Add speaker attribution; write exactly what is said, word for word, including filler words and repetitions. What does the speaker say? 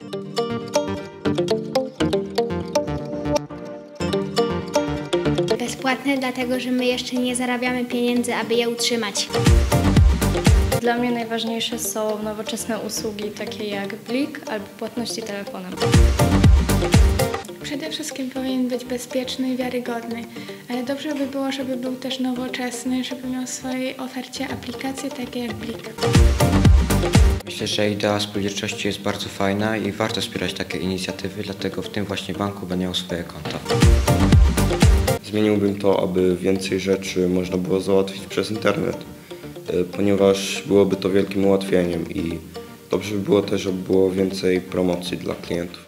Speaker 1: Bezpłatne, dlatego że my jeszcze nie zarabiamy pieniędzy, aby je utrzymać.
Speaker 2: Dla mnie najważniejsze są nowoczesne usługi takie jak Blik albo płatności telefonem.
Speaker 3: Przede wszystkim powinien być bezpieczny i wiarygodny, ale dobrze by było, żeby był też nowoczesny, żeby miał w swojej ofercie aplikacje takie jak Blik.
Speaker 4: Myślę, że idea spółdzielczości jest bardzo fajna i warto wspierać takie inicjatywy, dlatego w tym właśnie banku będę miał swoje konto.
Speaker 5: Zmieniłbym to, aby więcej rzeczy można było załatwić przez internet, ponieważ byłoby to wielkim ułatwieniem i dobrze by było też, żeby było więcej promocji dla klientów.